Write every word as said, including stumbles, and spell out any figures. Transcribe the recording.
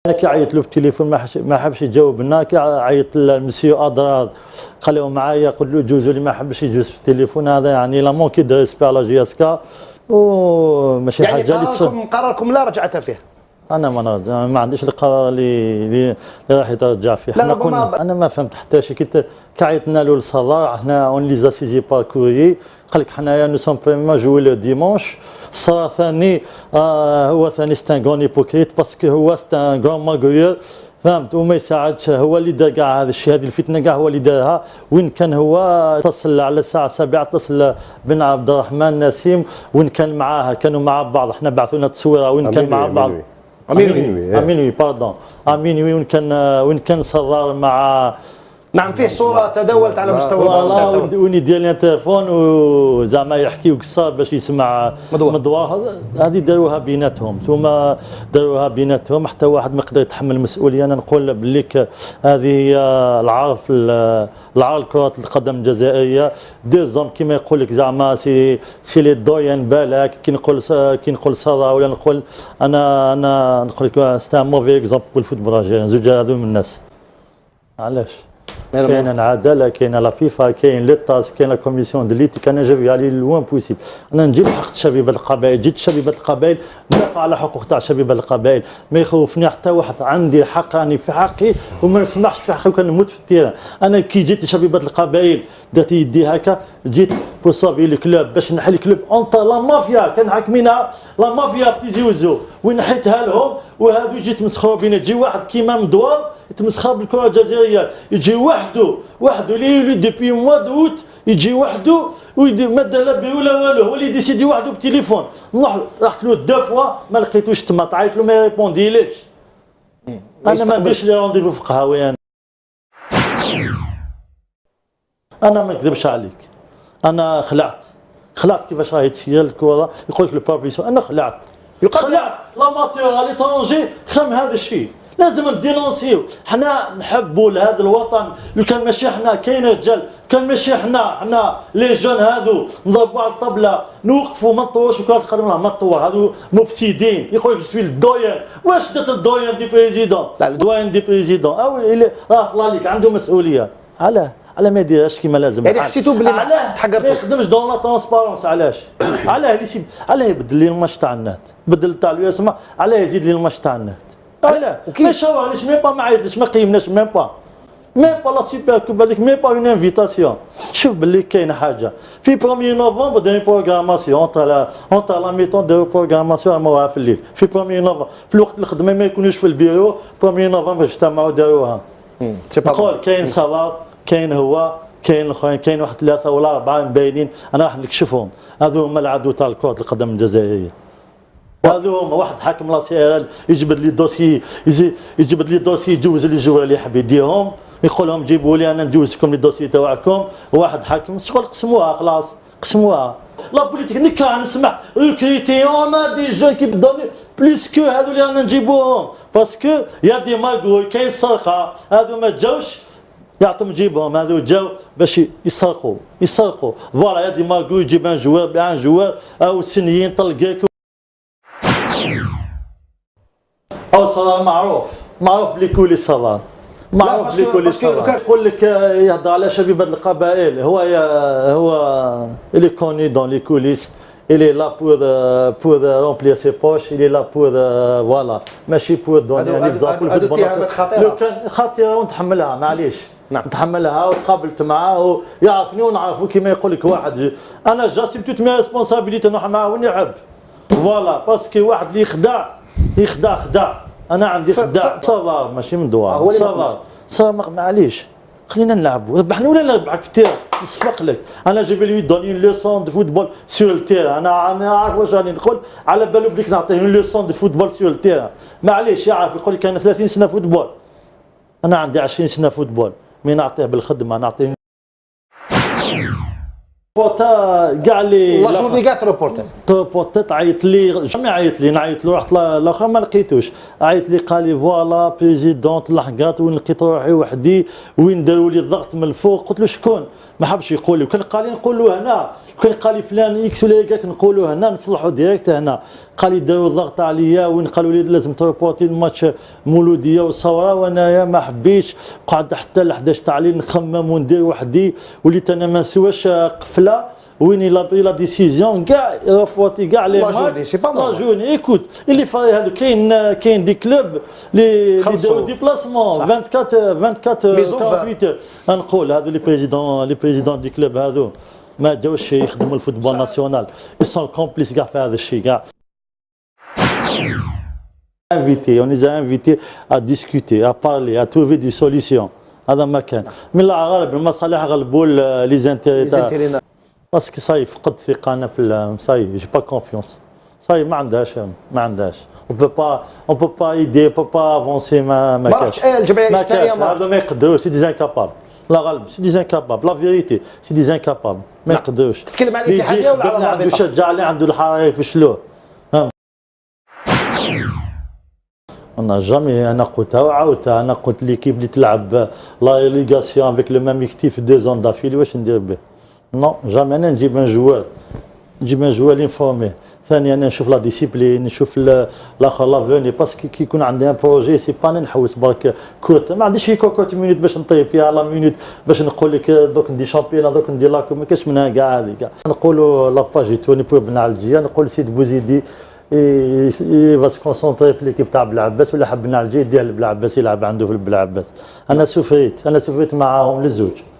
كي عيط له في التليفون ما حبش يجاوبنا، كي عيط للمسيو اضرار قال له معايا قلت له جوزوا لي ما حبش يجوز في التليفون. هذا يعني لا مونكي دو ريسبي على جي اس كا وماشي يعني حاجه اللي قراركم قراركم لا رجعت فيه. انا ما نرجع، ما عنديش القرار اللي اللي راح يترجع فيه. لا ربما ب... انا ما فهمت حتى شي. كي عيطنا له للصلاة حنا اون لي زاسيزي باركوري قال لك حنايا نو سون بريمون جوي لو ديمونش. الصلاة ثاني آه هو ثاني ستان غون هيبوكريت باسكو هو ستان غون ماغويور فهمت، وما يساعدش. هو اللي دار كاع هذا الشيء، هذه الفتنه كاع هو اللي دارها. وين كان هو اتصل على الساعه سبعة اتصل بن عبد الرحمن نسيم وين كان معاها، كانوا مع بعض. احنا بعثوا لنا التصويره وين كان مع بعض. امينوي امينوي باردون امينوي وين كان وين كان صرار مع. نعم فيه صوره تداولت على مستوى البلاصه وين يدير لي تليفون وزعما يحكي وقصار باش يسمع مدوار. هذه داروها بيناتهم، ثم داروها بيناتهم حتى واحد ما يقدر يتحمل المسؤوليه. انا نقول بالليك هذه هي العار في العار كره القدم الجزائريه. دي زوم كيما يقول لك زعما سي سي لي دوين بالك. كي نقول كي نقول صرا ولا نقول انا انا نقول لك سي ان موفي اكزومبل بول الفوتبول الجزائري. زوج هذو من الناس. علاش؟ كاين العداله، كاين لا فيفا، كاين ليطاس، كاين لا كوميسيون دو ليتيك. انا جاي علي لوان بوسيبل. انا نجيب حق شبيبه القبائل، جيت شبيبه القبائل ندافع على حقوق تاع شبيبه القبائل. ما يخوفني حتى واحد. عندي حق راني في حقي وما نسمحش في حقي وكان نموت في التيران. انا كي جيت شبيبه القبائل درت يدي هكا، جيت بور صافي الكلوب باش نحي الكلوب اونت لا مافيا كان حاكمينها لا مافيا في تيزي وزو وين نحيتها لهم. وهذو جيت مسخروا بينا. تجي واحد كيما مدوار يتمسخر بالكره الجزائريه، يجي وحده وحده اللي يولي ديبي موا دوت يجي وحده ويدير ما دار لا بي ولا والو. هو اللي ديسيدي وحده بالتليفون. نروح رحت له دو فوا ما لقيتوش تما، طعيط له ما يريبونديليكش. انا ما نديرش لي رونديفو فقهاوي. انا انا ما نكذبش عليك، انا خلعت خلعت كيفاش راهي تسير الكره. يقول لك البروفيسور انا خلعت خلعت لاماتور على ليترونجي خم هذا الشيء. لازم ندينونسيو. حنا نحبوا لهذا الوطن. لو كان ماشي حنا كاين رجال، كان ماشي حنا حنا لي جون هذو نضربوا على الطبله نوقفوا ما نطوروش كره القدم. ما نطور هذو مفسدين. يقول لك سوي الدويان. واش درت الدويان دي بريزيدون؟ لا الدويان دي بريزيدون او راه فلاليك عنده مسؤوليه. علاه على ما يديرهاش كيما لازم. يعني حسيتوا بلي ما تحقرتوا ما يخدمش دون لا ترونسبارونس. علاش؟ علاه اللي علاه يبدل لي الماتش تاع النات، بدل تاع اليوسما. علاه يزيد لي الماتش تاع النات. لا ما شاورنيش ميم با ما عيطليش ما قيمناش ميم با ميم با لا سوبر كوب هذيك ميم با اون انفيتاسيون. شوف باللي كاينه حاجه في بروميير نوفمبر دايرين بروغراماسيون اونتر لا اونتر لا ميتون دايروا بروغراماسيون موها في الليل. في بروميير نوفمبر في الوقت الخدمه ما يكونوش في البيرو. بروميير نوفمبر اجتمعوا داروها. نقول كاين صلاه كاين هو كاين الاخرين كاين واحد ثلاثه ولا اربعه مبينين. انا راح نكشفهم. هذو هما العدو تاع كره القدم الجزائريه. هذو هما واحد حاكم لا سي ال يجبد لي الدوسي يجبد لي الدوسي يجوز لي الجوار اللي يحب يديهم. يقول لهم جيبوا لي انا نجوزكم لي الدوسي تاعكم. واحد حاكم شغل قسموها خلاص قسموها. لا بوليتيك نكره نسمع ريكريتي اون دي جون كي بدوني بلوس كو هذو اللي رانا نجيبوهم باسكو يا دي ماغوي كاين سرقه. هذو ما جاوش يعطوا نجيبهم. هذو جاو باش يسرقوا يسرقوا فوالا. يا دي ماغوي يجيب ان جوار بان جوار او سنيين طلقاك. أو صلاة معروف معروف بلي كولي صلاة معروف بلي كولي صلاة. يقول لك يهضر على شبيبة القبائل. هو هو اللي كوني دون لي كوليس. il est là pour pour remplir ses poches. il est là pour voilà ماشي pour donner un exemple. هذو اتهامات خطيرة. لو كان خطيرة ونتحملها معليش. نعم نتحملها وتقابلت معاه ويعرفني ونعرفه كيما يقول لك واحد. انا جاسم توت مي ريسبونسابيلتي نروح معاه وين يحب فوالا باسكو واحد اللي يخدع يخدع خدع. انا عندي خداع صغار ماشي من دوار صغار صغار معليش. خلينا نلعبوا ربحني ولا نربحك في التيران نصفق لك. انا جايب لي دوني اون ليسون دو فوتبول سور التيران. انا انا عارف واش راني نقول. على بالو بليك نعطيه اون ليسون دو فوتبول سور التيران. معليش يعرف يقول لك انا ثلاثين سنه فوتبول. انا عندي عشرين سنه فوتبول. مي نعطيه بالخدمه نعطيه بوتا كاع لي لا جورني كاع تروبورتات تروبورتات عيط لي جامي عيط لي نعيط له رحت الاخر ما لقيتوش عيط لي قال لي فوالا بريزيدونت لحقات وين لقيت روحي وحدي وين داروا لي الضغط من الفوق قلت له شكون ما حبش يقول لي كان قال لي نقول له هنا كان قال لي فلان اكس ولا ياك نقول له هنا نفضحوا ديريكت هنا قال لي داروا الضغط عليا وين قالوا لي لازم تروبورتي الماتش مولوديه والصوره وانايا ما حبيتش قعدت حتى ل احد عشر تاع الليل نخمم وندير وحدي وليت انا ما نسواش قفله وين لا لا ديسيزيون كاع روبورتي كاع لي ماتش لا جورني ايكوت اللي فاي هذا كاين كاين دي كلوب اللي داروا ديبلاسمون أربعة وعشرين أربعة وأربعين نقول هذو لي بريزيدون لي بريزيدون دي كلوب هذو ما جاوش يخدموا الفوتبول ناسيونال يسون كومبليس كاع في هذا الشيء كاع انفيتي on les a invités à discuter à parler à trouver des solutions هذا ما كان من الغالب المصالح غلبوا لي زانتيري باسكو صاي فقد ثقه انا في صاي جي با كونفيونس صاي ما عندهاش ما عندهاش اون بو با اون بو با ايدي بو با افونسي ما ما كاش الجمعيه الاسلاميه ما هذا ما يقدروش سي دي زانكابابل لا غالب سي دي زانكابابل لا فيريتي سي دي زانكابابل ما يقدروش تتكلم على الاتحاديه ولا على عنده شجاع اللي عنده الحرارة يفشلوه انا جامي انا قلتها وعاودتها انا قلت ليكيب اللي تلعب لا ليغاسيون افيك لو ميم اكتيف دو زون دافيلي واش ندير به نو جامي انا نجيب ان جوار نجيب ان جوار انفورمي ثانيا انا نشوف لا ديسيبلين نشوف الاخر لافوني باسكو كي يكون عندي ان بروجي سي با نحوس برك كوت ما عنديش هيك كوت مينوت باش نطيب فيها لا مينوت باش نقول لك دوك ندي شامبيون دوك ندير لاكو ما كاش منها كاع هذه كاع نقولوا لاباج توني بور بن الجيه نقول سيد بوزيدي اي فاس كونسونطري في ليكيب تاع بلعباس ولا حب نعالجي يديها لبلعباس يلعب عنده في بلعباس انا سفريت انا سفريت معاهم للزوج